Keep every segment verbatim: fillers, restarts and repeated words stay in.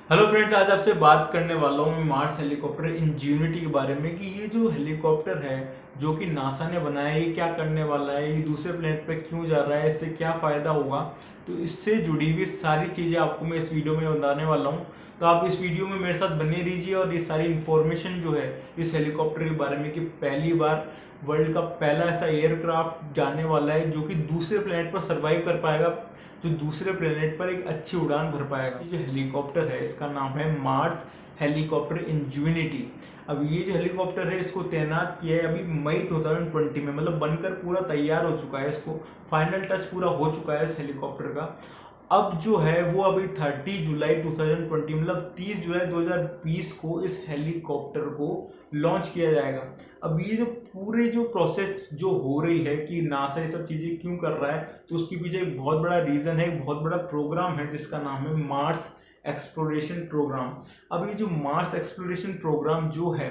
Hello friends, आज आपसे बात करने वाला हूँ मैं मार्स हेलीकॉप्टर इंजीनिटी के बारे में कि ये जो हेलीकॉप्टर है जो कि नासा ने बनाया है, ये क्या करने वाला है, ये दूसरे प्लेनेट पे क्यों जा रहा है, इससे क्या फ़ायदा होगा। तो इससे जुड़ी हुई सारी चीज़ें आपको मैं इस वीडियो में बताने वाला हूँ। तो आप इस वीडियो में मेरे साथ बने रहिए और ये सारी इन्फॉर्मेशन जो है इस हेलीकॉप्टर के बारे में कि पहली बार वर्ल्ड का पहला ऐसा एयरक्राफ्ट जाने वाला है जो कि दूसरे प्लेनेट पर सर्वाइव कर पाएगा, जो दूसरे प्लेनेट पर एक अच्छी उड़ान भर पाएगा। ये जो हेलीकॉप्टर है इसका नाम है मार्स हेलीकॉप्टर इंजीनिटी। अब ये जो हेलीकॉप्टर है इसको तैनात किया है अभी मई दो हज़ार बीस में, मतलब बनकर पूरा तैयार हो चुका है, इसको फाइनल टच पूरा हो चुका है इस हेलीकॉप्टर का। अब जो है वो अभी तीस जुलाई दो हज़ार बीस मतलब तीस जुलाई दो हज़ार बीस को इस हेलीकॉप्टर को लॉन्च किया जाएगा। अब ये जो पूरे जो प्रोसेस जो हो रही है कि नासा ये सब चीज़ें क्यों कर रहा है, तो उसके पीछे एक बहुत बड़ा रीज़न है, एक बहुत बड़ा प्रोग्राम है जिसका नाम है मार्स एक्सप्लोरेशन प्रोग्राम। अब ये जो मार्स एक्सप्लोरेशन प्रोग्राम जो है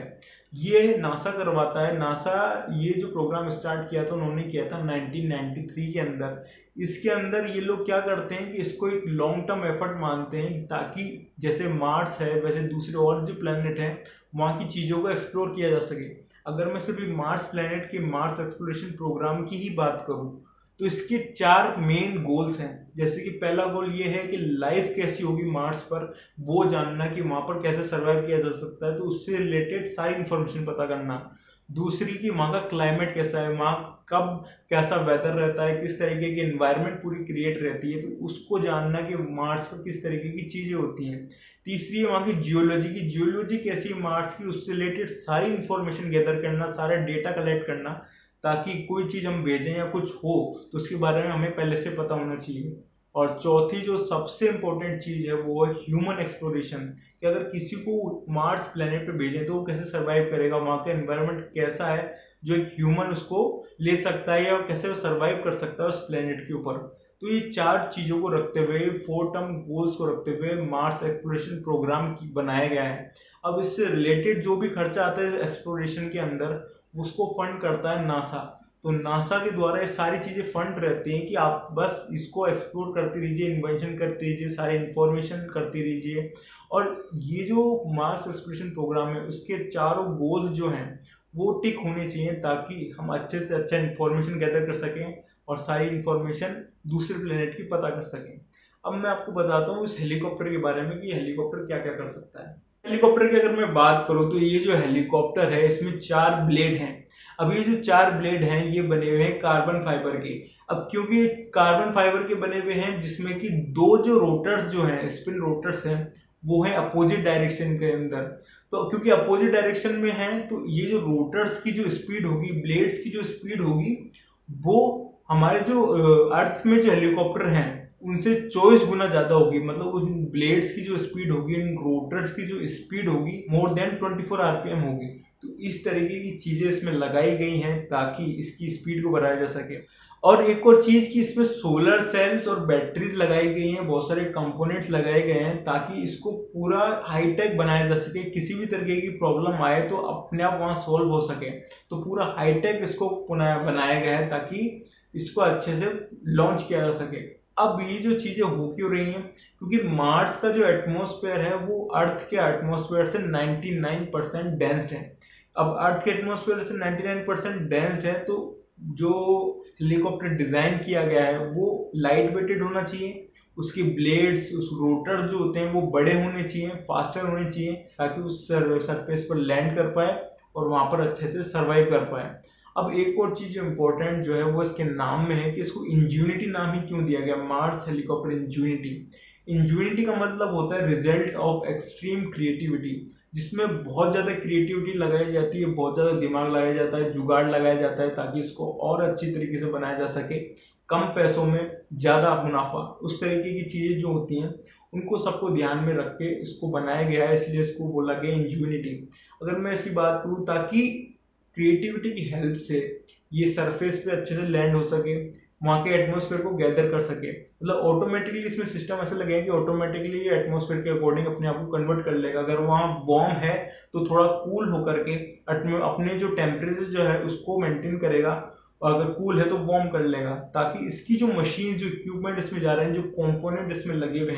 ये नासा करवाता है। नासा ये जो प्रोग्राम स्टार्ट किया था उन्होंने किया था नाइनटीन नाइंटी थ्री के अंदर। इसके अंदर ये लोग क्या करते हैं कि इसको एक लॉन्ग टर्म एफर्ट मानते हैं, ताकि जैसे मार्स है वैसे दूसरे और जो प्लेनेट हैं वहाँ की चीज़ों को एक्सप्लोर किया जा सके। अगर मैं सिर्फ मार्स प्लेनेट के मार्स एक्सप्लोरेशन प्रोग्राम की ही बात करूँ तो इसके चार मेन गोल्स हैं। जैसे कि पहला गोल ये है कि लाइफ कैसी होगी मार्स पर, वो जानना कि वहाँ पर कैसे सर्वाइव किया जा सकता है, तो उससे रिलेटेड सारी इंफॉर्मेशन पता करना। दूसरी कि वहाँ का क्लाइमेट कैसा है, वहाँ कब कैसा वेदर रहता है, किस तरीके की एनवायरनमेंट पूरी क्रिएट रहती है, तो उसको जानना कि मार्स पर किस तरीके की चीज़ें होती हैं। तीसरी है वहाँ की जियोलॉजी की जियोलॉजी कैसी है मार्स की, उससे रिलेटेड सारी इंफॉर्मेशन गैदर करना, सारा डेटा कलेक्ट करना, ताकि कोई चीज़ हम भेजें या कुछ हो तो उसके बारे में हमें पहले से पता होना चाहिए। और चौथी जो सबसे इम्पोर्टेंट चीज़ है वो है ह्यूमन एक्सप्लोरेशन, कि अगर किसी को मार्स प्लेनेट पे भेजें तो वो कैसे सरवाइव करेगा, वहाँ का एनवायरनमेंट कैसा है जो एक ह्यूमन उसको ले सकता है, या कैसे वो सर्वाइव कर सकता है उस प्लेनेट के ऊपर। तो ये चार चीज़ों को रखते हुए, फोर टर्म गोल्स को रखते हुए मार्स एक्सप्लोरेशन प्रोग्राम की बनाया गया है। अब इससे रिलेटेड जो भी खर्चा आता है एक्सप्लोरेशन के अंदर उसको फंड करता है नासा। तो नासा के द्वारा ये सारी चीज़ें फंड रहती हैं कि आप बस इसको एक्सप्लोर करते रहिए, इन्वेंशन करते रहिए, सारे इन्फॉर्मेशन करते रहिए। और ये जो मार्स एक्सप्लोरेशन प्रोग्राम है उसके चारों गोल्स जो हैं वो टिक होने चाहिए, ताकि हम अच्छे से अच्छा इन्फॉर्मेशन गैदर कर सकें और सारी इन्फॉर्मेशन दूसरे प्लेनेट की पता कर सकें। अब मैं आपको बताता हूँ इस हेलीकॉप्टर के बारे में कि हेलीकॉप्टर क्या क्या कर सकता है। हेलीकॉप्टर की अगर मैं बात करूं तो ये जो हेलीकॉप्टर है इसमें चार ब्लेड हैं। अब ये जो चार ब्लेड हैं ये बने हुए हैं कार्बन फाइबर के। अब क्योंकि ये कार्बन फाइबर के बने हुए हैं जिसमें कि दो जो रोटर्स जो हैं, स्पिन रोटर्स हैं, वो है अपोजिट डायरेक्शन के अंदर। तो क्योंकि अपोजिट डायरेक्शन में है तो ये जो रोटर्स की जो स्पीड होगी, ब्लेड्स की जो स्पीड होगी, वो हमारे जो अर्थ में जो हेलीकॉप्टर हैं उनसे चौबीस गुना ज्यादा होगी। मतलब उन ब्लेड्स की जो स्पीड होगी, इन रोटर्स की जो स्पीड होगी, मोर देन चौबीस आरपीएम होगी। तो इस तरीके की चीजें इसमें लगाई गई हैं ताकि इसकी स्पीड को बढ़ाया जा सके। और एक और चीज कि इसमें सोलर सेल्स और बैटरीज लगाई गई हैं, बहुत सारे कंपोनेंट्स लगाए गए हैं ताकि इसको पूरा हाईटेक बनाया जा सके। किसी भी तरीके की प्रॉब्लम आए तो अपने आप वहां सॉल्व हो सके। तो पूरा हाईटेक इसको बनाया गया है ताकि इसको अच्छे से लॉन्च किया जा सके। अब ये जो चीजें हो क्यों रही हैं, क्योंकि मार्स का जो एटमॉस्फेयर है वो अर्थ के एटमॉस्फेयर से निन्यानवे परसेंट डेंस्ड है। अब अर्थ के एटमॉस्फेयर से निन्यानवे परसेंट डेंस्ड है तो जो हेलीकॉप्टर डिजाइन किया गया है वो लाइट वेटेड होना चाहिए, उसके ब्लेड्स, उस रोटर जो होते हैं वो बड़े होने चाहिए, फास्टर होने चाहिए, ताकि उस सरफेस पर लैंड कर पाए और वहां पर अच्छे से सर्वाइव कर पाए। अब एक और चीज इंपॉर्टेंट जो है वो इसके नाम में है कि इसको इंजूनिटी नाम ही क्यों दिया गया, मार्स हेलीकॉप्टर इंजूनिटी। इंजूनिटी का मतलब होता है रिजल्ट ऑफ एक्सट्रीम क्रिएटिविटी, जिसमें बहुत ज्यादा क्रिएटिविटी लगाई जाती है, बहुत ज्यादा दिमाग लगाया जाता है, जुगाड़ लगाया जाता है ताकि इसको और अच्छी तरीके से बनाया जा सके, कम पैसों में ज्यादा मुनाफा। उस तरीके की चीजें जो होती हैं उनको सबको ध्यान में रख के इसको बनाया गया है, इसलिए इसको बोला गया इंजूनिटी। अगर मैं इसकी बात करूँ, ताकि क्रिएटिविटी की हेल्प से ये सरफेस पे अच्छे से लैंड हो सके, वहाँ के एटमॉस्फेयर को गैदर कर सके। मतलब ऑटोमेटिकली इसमें सिस्टम ऐसा लगेगा कि ऑटोमेटिकली ये एटमॉस्फेयर के अकॉर्डिंग अपने आप को कन्वर्ट कर लेगा। अगर वहाँ वार्म है तो थोड़ा कूल होकर के अपने जो टेम्परेचर जो है उसको मेंटेन करेगा, और अगर कूल है तो वार्म कर लेगा, ताकि इसकी जो मशीन, जो इक्विपमेंट इसमें जा रहे हैं, जो कंपोनेंट इसमें लगे हुए हैं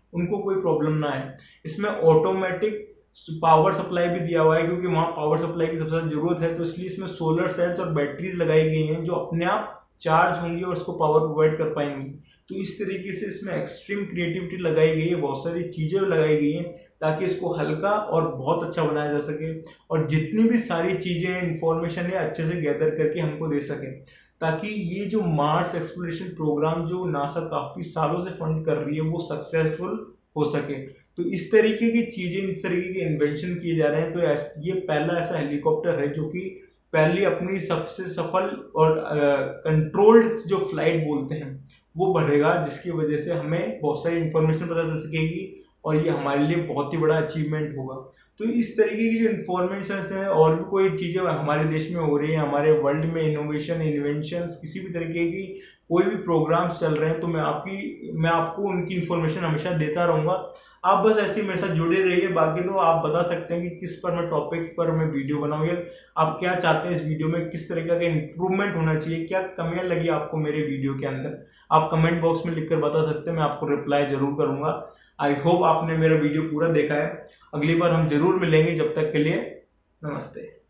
उनको कोई प्रॉब्लम ना आए। इसमें ऑटोमेटिक पावर सप्लाई भी दिया हुआ है, क्योंकि वहाँ पावर सप्लाई की सबसे ज़्यादा जरूरत है, तो इसलिए इसमें सोलर सेल्स और बैटरीज लगाई गई हैं जो अपने आप चार्ज होंगी और उसको पावर प्रोवाइड कर पाएंगी। तो इस तरीके से इसमें एक्सट्रीम क्रिएटिविटी लगाई गई है, बहुत सारी चीजें लगाई गई हैं ताकि इसको हल्का और बहुत अच्छा बनाया जा सके, और जितनी भी सारी चीजें इंफॉर्मेशन है अच्छे से गैदर करके हमको दे सके, ताकि ये जो मार्स एक्सप्लोरेशन प्रोग्राम जो नासा काफी सालों से फंड कर रही है वो सक्सेसफुल हो सके। तो इस तरीके की चीजें, इस तरीके के इन्वेंशन किए जा रहे हैं। तो ये पहला ऐसा हेलीकॉप्टर है जो कि पहली अपनी सबसे सफल और कंट्रोल्ड जो फ्लाइट बोलते हैं वो बढ़ेगा, जिसकी वजह से हमें बहुत सारी इंफॉर्मेशन पता चल सकेगी और ये हमारे लिए बहुत ही बड़ा अचीवमेंट होगा। तो इस तरीके की जो इन्फॉर्मेशन है और भी कोई चीजें हमारे देश में हो रही है, हमारे वर्ल्ड में इनोवेशन, इन्वेंशन, किसी भी तरीके की कोई भी प्रोग्राम्स चल रहे हैं, तो मैं आपकी मैं आपको उनकी इन्फॉर्मेशन हमेशा देता रहूंगा। आप बस ऐसे ही मेरे साथ जुड़े रहिए। बाकी तो आप बता सकते हैं कि किस पर मैं टॉपिक पर मैं वीडियो बनाऊं, या आप क्या चाहते हैं इस वीडियो में, किस तरीके का इंप्रूवमेंट होना चाहिए, क्या कमियां लगी आपको मेरे वीडियो के अंदर, आप कमेंट बॉक्स में लिखकर बता सकते हैं। मैं आपको रिप्लाई जरूर करूंगा। आई होप आपने मेरा वीडियो पूरा देखा है। अगली बार हम जरूर मिलेंगे, जब तक के लिए नमस्ते।